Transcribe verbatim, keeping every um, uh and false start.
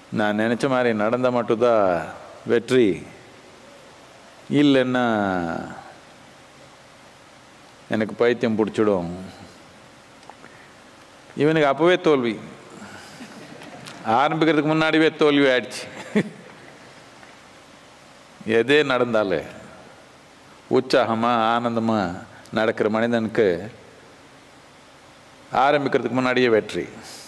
நான் நினச்ச மாதிரி நடந்தால் மட்டும்தான் வெற்றி, இல்லைன்னா எனக்கு பைத்தியம் பிடிச்சிடும். இவனுக்கு அப்போவே தோல்வி, ஆரம்பிக்கிறதுக்கு முன்னாடியே தோல்வி ஆயிடுச்சு. எதே நடந்தாலே உற்சாகமாக ஆனந்தமாக நடக்கிற மனிதனுக்கு ஆரம்பிக்கிறதுக்கு முன்னாடியே வெற்றி.